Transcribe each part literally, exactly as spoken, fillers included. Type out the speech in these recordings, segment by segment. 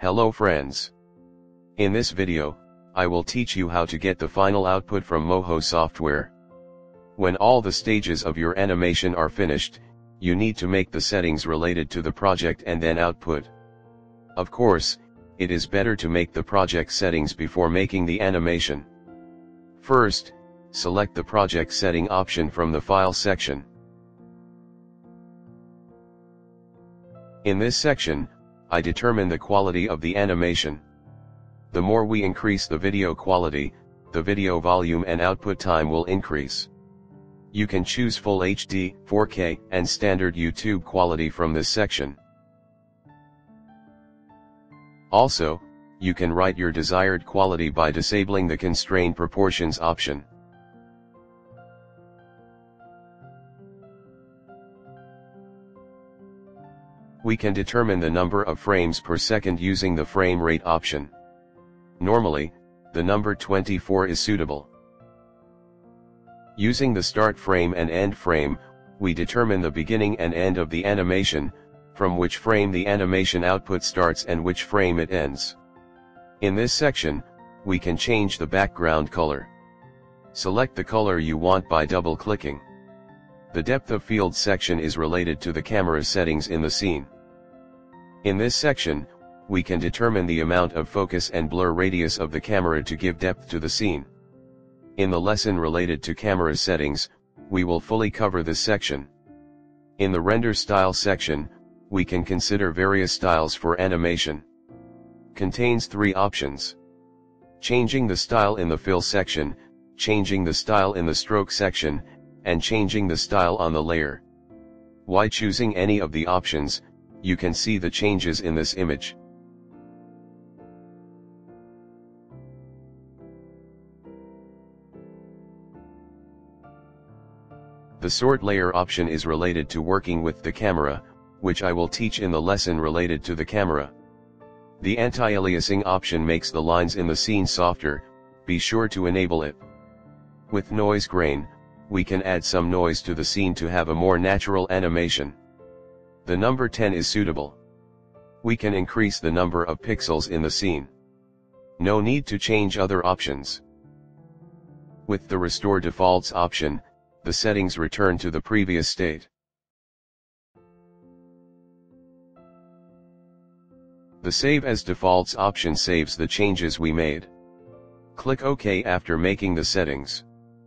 Hello friends. In this video, I will teach you how to get the final output from MOHO software. When all the stages of your animation are finished, you need to make the settings related to the project and then output. Of course, it is better to make the project settings before making the animation. First, select the project setting option from the file section. In this section, I determine the quality of the animation. The more we increase the video quality, the video volume and output time will increase. You can choose Full H D, four K, and standard YouTube quality from this section. Also, you can write your desired quality by disabling the Constrain Proportions option. We can determine the number of frames per second using the frame rate option. Normally, the number twenty-four is suitable. Using the start frame and end frame, we determine the beginning and end of the animation, from which frame the animation output starts and which frame it ends. In this section, we can change the background color. Select the color you want by double-clicking. The depth of field section is related to the camera settings in the scene. In this section, we can determine the amount of focus and blur radius of the camera to give depth to the scene. In the lesson related to camera settings, we will fully cover this section. In the render style section, we can consider various styles for animation. Contains three options: changing the style in the fill section, changing the style in the stroke section, and changing the style on the layer. By choosing any of the options, you can see the changes in this image. The sort layer option is related to working with the camera, which I will teach in the lesson related to the camera. The anti-aliasing option makes the lines in the scene softer, be sure to enable it. With noise grain, we can add some noise to the scene to have a more natural animation. The number ten is suitable. We can increase the number of pixels in the scene. No need to change other options. With the Restore Defaults option, the settings return to the previous state. The Save as Defaults option saves the changes we made. Click OK after making the settings.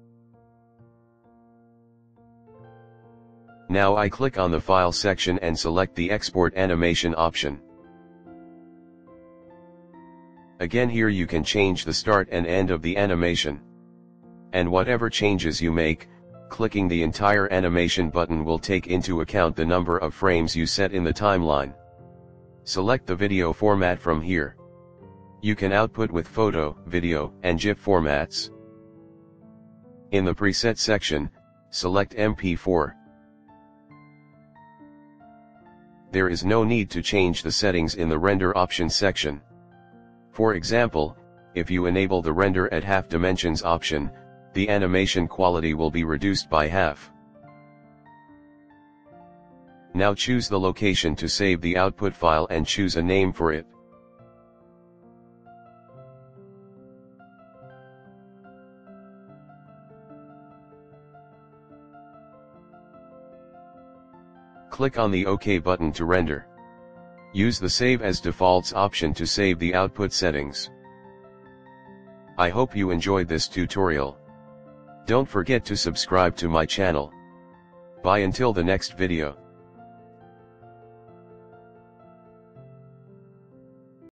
Now I click on the File section and select the Export Animation option. Again, here you can change the start and end of the animation. And whatever changes you make, clicking the entire animation button will take into account the number of frames you set in the timeline. Select the video format from here. You can output with photo, video, and GIF formats. In the preset section, select M P four. There is no need to change the settings in the render options section. For example, if you enable the render at half dimensions option, the animation quality will be reduced by half. Now choose the location to save the output file and choose a name for it. Click on the OK button to render. Use the Save as Defaults option to save the output settings. I hope you enjoyed this tutorial. Don't forget to subscribe to my channel. Bye until the next video.